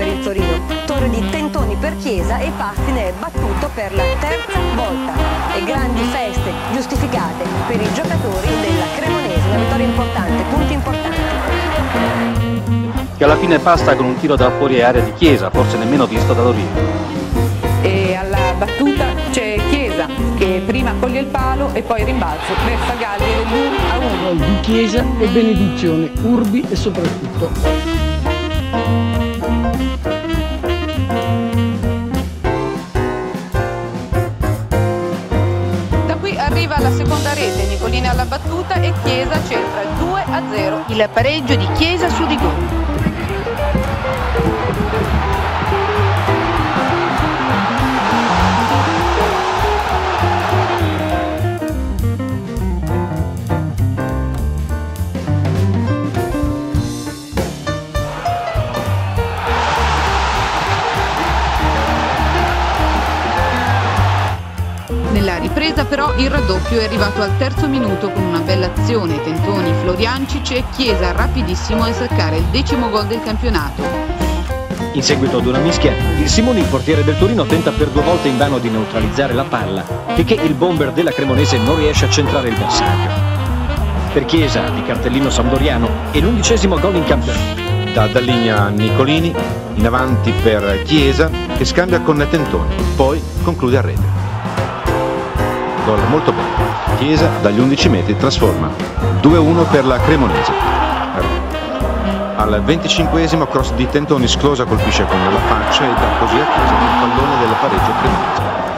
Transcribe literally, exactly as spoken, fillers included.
il Torino. Torre di Tentoni per Chiesa e Pasti ne è battuto per la terza volta. E grandi feste giustificate per i giocatori della Cremonese. Una vittoria importante, punti importanti. Che alla fine pasta con un tiro da fuori area di Chiesa, forse nemmeno visto da Lorino. E alla battuta c'è Chiesa che prima coglie il palo e poi rimbalzo verso Galli dell'uno a uno. Gol di Chiesa e benedizione, urbi e soprattutto. Da qui arriva la seconda rete, Nicolini alla battuta e Chiesa centra due a zero. Il pareggio di Chiesa su rigore. Nella ripresa però il raddoppio è arrivato al terzo minuto con una bella azione, Tentoni, Floriancic e Chiesa rapidissimo a insaccare il decimo gol del campionato. In seguito ad una mischia, il Simoni, il portiere del Torino, tenta per due volte invano di neutralizzare la palla, finché il bomber della Cremonese non riesce a centrare il bersaglio. Per Chiesa, di cartellino sampdoriano, è l'undicesimo gol in campionato. Da Dalligna Nicolini, in avanti per Chiesa, che scambia con Tentoni, poi conclude a rete. Gol molto bello. Chiesa dagli undici metri trasforma. due a uno per la Cremonese. Al venticinquesimo cross di Tentoni, Sclosa colpisce con la faccia e dà così a Chiesa il pallone del pareggio cremonese.